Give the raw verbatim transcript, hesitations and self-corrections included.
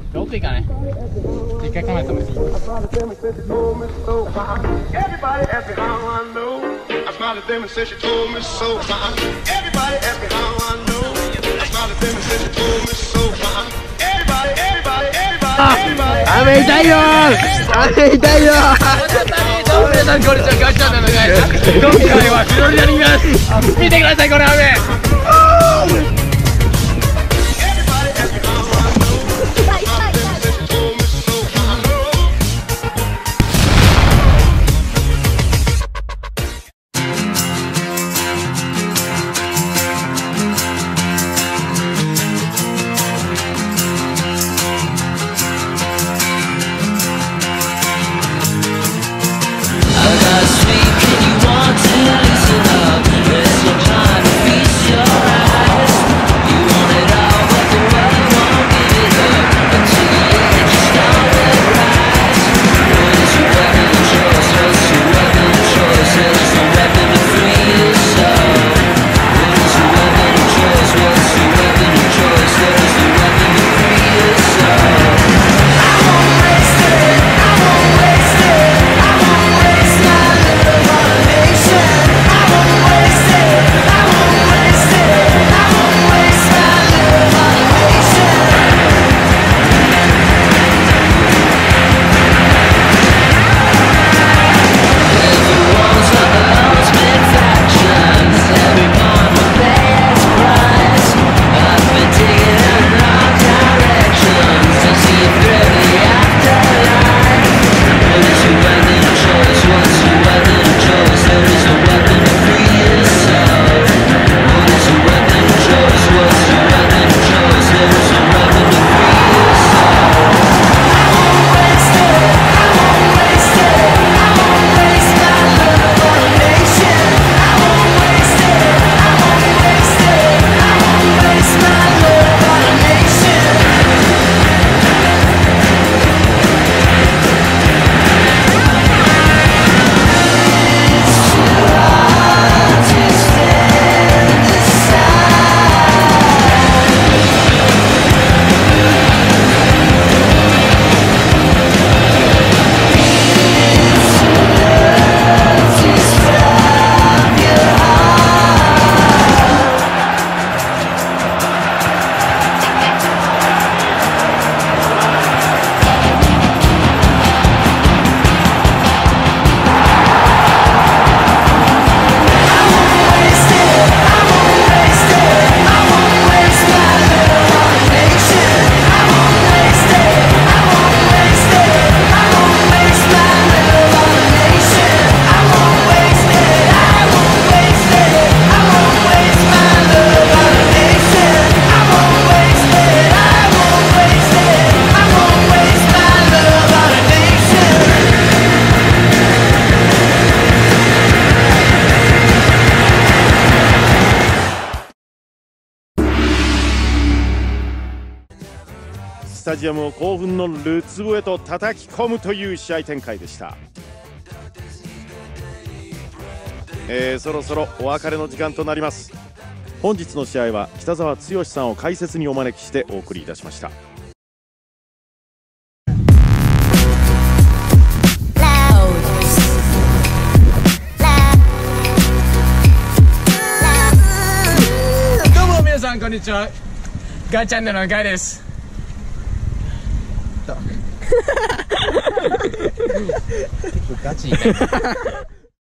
奥行かない。一回カメラ止めていい？雨痛いよー、雨痛いよー。どうも皆さんこんにちは、ガチャンなのガイです。今回はフロリダにいます。見てくださいこの雨。 スタジアムを興奮のるつぼへと叩き込むという試合展開でした。えー、そろそろお別れの時間となります。本日の試合は北澤剛さんを解説にお招きしてお送りいたしました。 どうも皆さんこんにちは、ガチャンネルのガイです。結構ガチみたいな